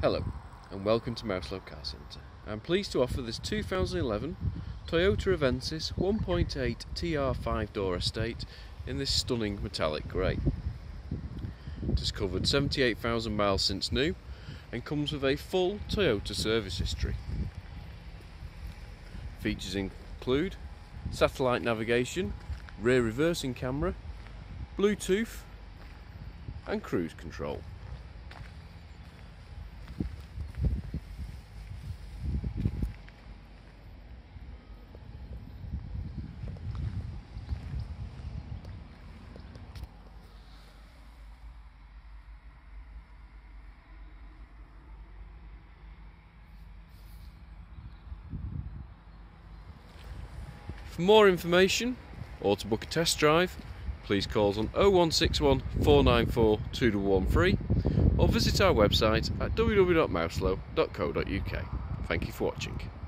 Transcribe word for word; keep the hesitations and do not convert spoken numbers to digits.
Hello and welcome to Mouselow Car Centre. I'm pleased to offer this two thousand eleven Toyota Avensis one point eight T R five door estate in this stunning metallic grey. It has covered seventy-eight thousand miles since new and comes with a full Toyota service history. Features include satellite navigation, rear reversing camera, Bluetooth and cruise control. For more information or to book a test drive, please call us on oh one six one, four nine four, two one one three or visit our website at w w w dot mouselow dot co dot u k. Thank you for watching.